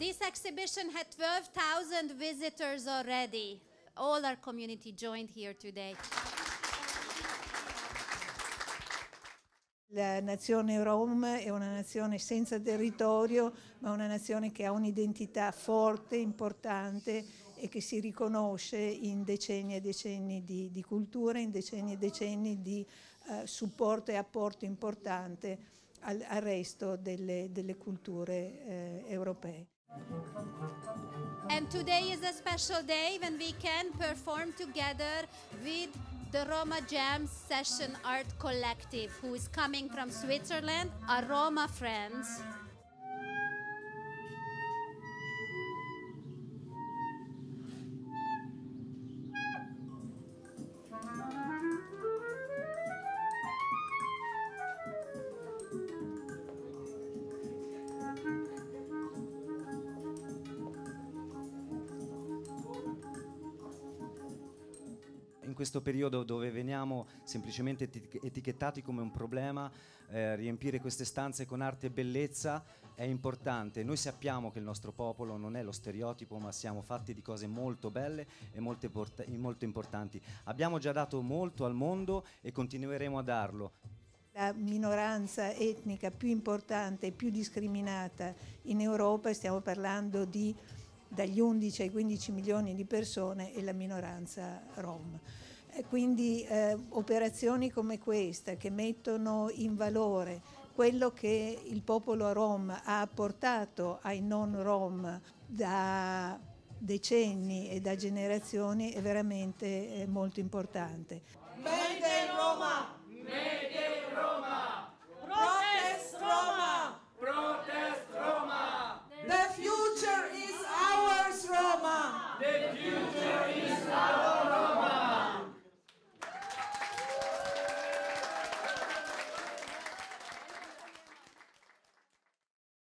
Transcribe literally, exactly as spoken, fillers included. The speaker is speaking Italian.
This exhibition had twelve thousand visitors already. All our community joined here today. La nazione Rom è una nazione senza territorio, ma una nazione che ha un'identità forte, importante e che si riconosce in decenni e decenni di, di cultura, in decenni e decenni di uh, supporto e apporto importante al, al resto delle, delle culture eh, europee. And today is a special day when we can perform together with the Roma Jam Session Art Collective, who is coming from Switzerland, our Roma friends. In questo periodo dove veniamo semplicemente etichettati come un problema, eh, riempire queste stanze con arte e bellezza è importante. Noi sappiamo che il nostro popolo non è lo stereotipo, ma siamo fatti di cose molto belle e molto, molto importanti. Abbiamo già dato molto al mondo e continueremo a darlo. La minoranza etnica più importante e più discriminata in Europa, stiamo parlando di dagli undici ai quindici milioni di persone, è la minoranza Rom. E quindi eh, operazioni come questa che mettono in valore quello che il popolo Rom ha apportato ai non Rom da decenni e da generazioni è veramente eh, molto importante. Made in Roma! Made in Roma! Protest Roma! Protest Roma! The future is ours, Roma! The future is ours!